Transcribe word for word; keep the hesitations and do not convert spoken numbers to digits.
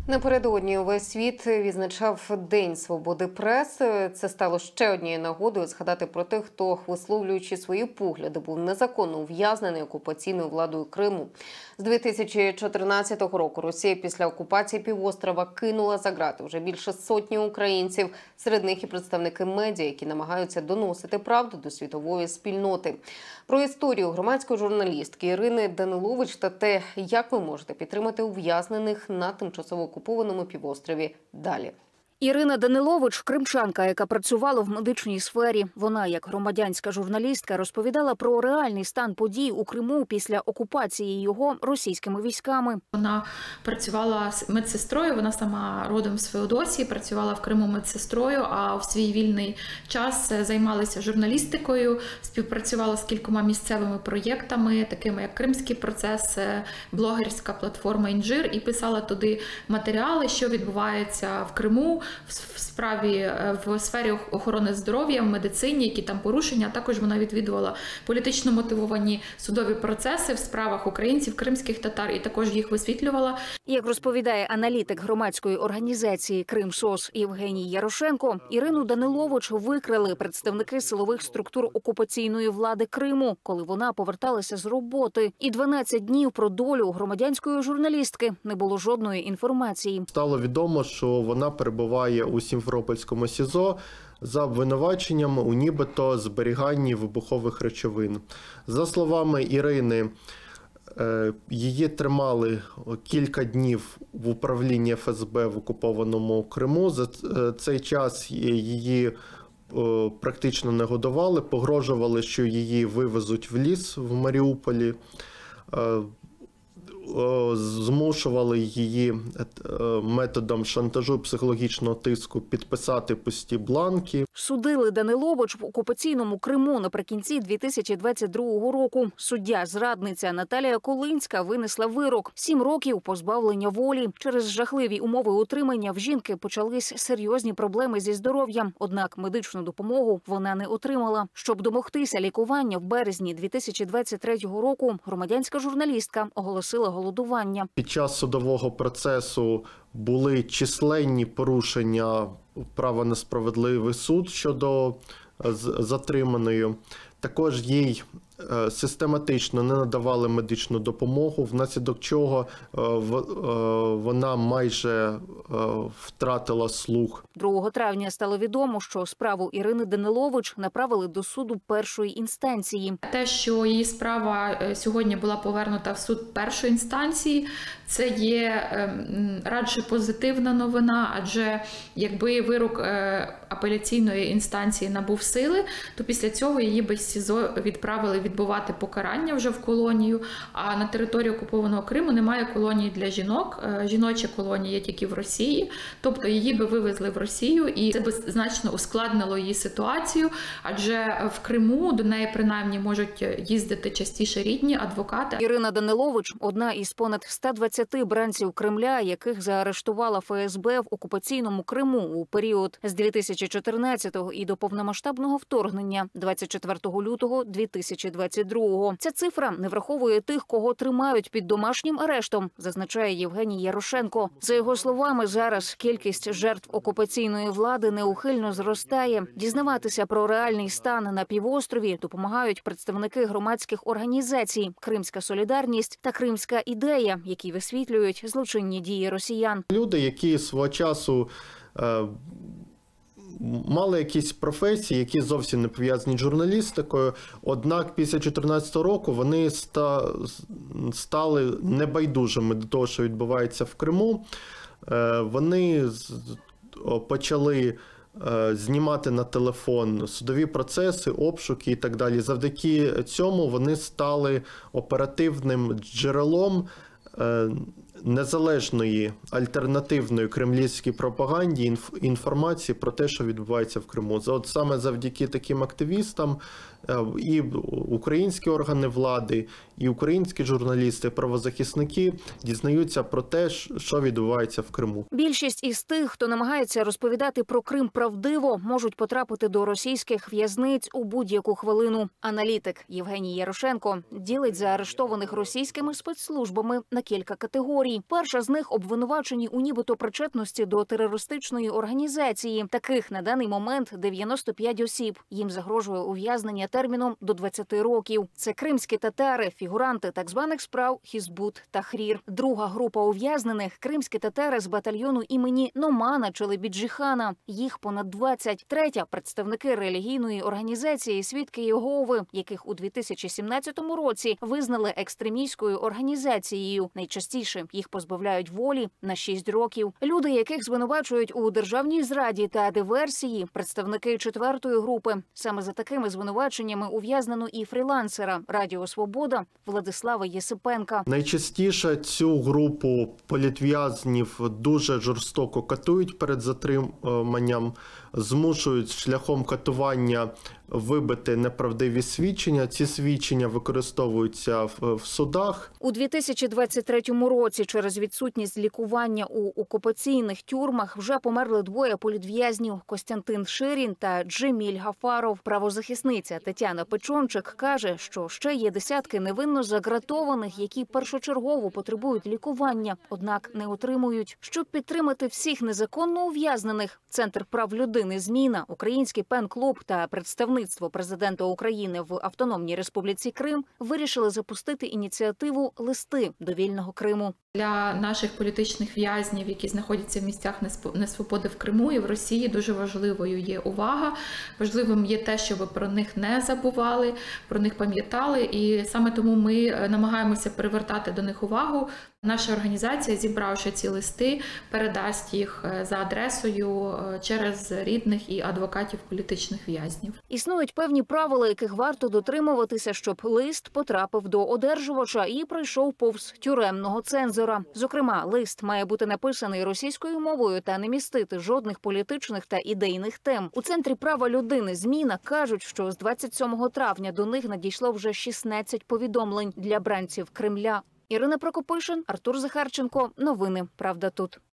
Напередодні увесь світ відзначав День свободи преси. Це стало ще однією нагодою згадати про тих, хто, висловлюючи свої погляди, був незаконно ув'язнений окупаційною владою Криму. З дві тисячі чотирнадцятого року Росія після окупації півострова кинула за ґрати вже більше сотні українців. Серед них і представники медіа, які намагаються доносити правду до світової спільноти. Про історію громадської журналістки Ірини Данилович та те, як ви можете підтримати ув'язнених на тимчасово окупованому півострові, далі. Ірина Данилович – кримчанка, яка працювала в медичній сфері. Вона, як громадянська журналістка, розповідала про реальний стан подій у Криму після окупації його російськими військами. Вона працювала медсестрою, вона сама родом з Феодосії, працювала в Криму медсестрою, а в свій вільний час займалася журналістикою, співпрацювала з кількома місцевими проєктами, такими як «Кримський процес», блогерська платформа «Інжир», і писала туди матеріали, що відбувається в Криму, в справі в сфері охорони здоров'я, в медицині, які там порушення. Також вона відвідувала політично мотивовані судові процеси в справах українців, кримських татар, і також їх висвітлювала. Як розповідає аналітик громадської організації «Кримсос» Євгеній Ярошенко, Ірину Данилович викрали представники силових структур окупаційної влади Криму, коли вона поверталася з роботи. І дванадцять днів про долю громадянської журналістки не було жодної інформації. Стало відомо, що вона перебуває у Сімферопольському СІЗО за обвинуваченням у нібито зберіганні вибухових речовин. За словами Ірини, її тримали кілька днів в управлінні Еф Ес Бе в окупованому Криму. За цей час її практично не годували, погрожували, що її вивезуть в ліс в Маріуполі. Змушували її методом шантажу, психологічного тиску підписати пусті бланки. Судили Данилович в окупаційному Криму наприкінці дві тисячі двадцять другого року. Суддя-зрадниця Наталія Колинська винесла вирок – сім років позбавлення волі. Через жахливі умови утримання в жінки почались серйозні проблеми зі здоров'ям. Однак медичну допомогу вона не отримала. Щоб домогтися лікування, в березні дві тисячі двадцять третього року громадянська журналістка оголосила голодування. Під час судового процесу були численні порушення права на справедливий суд щодо затриманої. Також їй систематично не надавали медичну допомогу, внаслідок чого вона майже втратила слух. другого травня стало відомо, що справу Ірини Данилович направили до суду першої інстанції. Те, що її справа сьогодні була повернута в суд першої інстанції, це є радше позитивна новина, адже якби вирок апеляційної інстанції набув сили, то після цього її без СІЗО відправили відбувати покарання вже в колонію, а на території окупованого Криму немає колонії для жінок, жіночі колонії є тільки в Росії, тобто її би вивезли в Росію, і це б значно ускладнило її ситуацію, адже в Криму до неї принаймні можуть їздити частіше рідні, адвокати. Ірина Данилович – одна із понад ста двадцяти бранців Кремля, яких заарештувала Еф Ес Бе в окупаційному Криму у період з дві тисячі чотирнадцятого і до повномасштабного вторгнення двадцять четвертого лютого дві тисячі двадцять другого. Ця цифра не враховує тих, кого тримають під домашнім арештом, зазначає Євгеній Ярошенко. За його словами, зараз кількість жертв окупаційної влади неухильно зростає. Дізнаватися про реальний стан на півострові допомагають представники громадських організацій «Кримська солідарність» та «Кримська ідея», які висвітлюють злочинні дії росіян. Люди, які свого часу е мали якісь професії, які зовсім не пов'язані з журналістикою, однак після дві тисячі чотирнадцятого року вони стали небайдужими до того, що відбувається в Криму. Вони почали знімати на телефон судові процеси, обшуки і так далі. Завдяки цьому вони стали оперативним джерелом незалежної альтернативної кремлівській пропаганді інформації про те, що відбувається в Криму. От саме завдяки таким активістам і українські органи влади, і українські журналісти, правозахисники дізнаються про те, що відбувається в Криму. Більшість із тих, хто намагається розповідати про Крим правдиво, можуть потрапити до російських в'язниць у будь-яку хвилину. Аналітик Євгеній Ярошенко ділить заарештованих російськими спецслужбами на кілька категорій. підозрі. Перша з них обвинувачені у нібито причетності до терористичної організації. Таких на даний момент дев'яносто п'ять осіб. Їм загрожує ув'язнення терміном до двадцяти років. Це кримські татари, фігуранти так званих справ Хізбут Тахрір. Друга група ув'язнених – кримські татари з батальйону імені Номана Челебіджіхана. Їх понад двадцять. Третя – представники релігійної організації «Свідки Єгови», яких у дві тисячі сімнадцятому році визнали екстремістською організацією. Найчастіше їх позбавляють волі на шість років. Люди, яких звинувачують у державній зраді та диверсії – представники четвертої групи. Саме за такими звинуваченнями ув'язнено і фрілансера «Радіо Свобода» Владислава Єсипенка. Найчастіше цю групу політв'язнів дуже жорстоко катують перед затриманням, змушують шляхом катування вибити неправдиві свідчення. Ці свідчення використовуються в, в судах. У дві тисячі двадцять третьому році через відсутність лікування у окупаційних тюрмах вже померли двоє політв'язнів – Костянтин Ширін та Джеміль Гафаров. Правозахисниця Тетяна Печончик каже, що ще є десятки невинно загратованих, які першочергово потребують лікування, однак не отримують. Щоб підтримати всіх незаконно ув'язнених, Центр прав людини «Зміна», Український пен-клуб та представництво президента України в Автономній Республіці Крим вирішили запустити ініціативу «Листи до вільного Криму». Для наших політичних в'язнів, які знаходяться в місцях несвободи в Криму і в Росії, дуже важливою є увага. Важливим є те, щоб про них не забували, про них пам'ятали. І саме тому ми намагаємося привертати до них увагу. Наша організація, зібравши ці листи, передасть їх за адресою через рідних і адвокатів політичних в'язнів. Існують певні правила, яких варто дотримуватися, щоб лист потрапив до одержувача і пройшов повз тюремного цензора. Зокрема, лист має бути написаний російською мовою та не містити жодних політичних та ідейних тем. У Центрі права людини «Зміна» кажуть, що з двадцять сьомого травня до них надійшло вже шістнадцять повідомлень для бранців Кремля. Ірина Прокопишин, Артур Захарченко. Новини «Правда тут».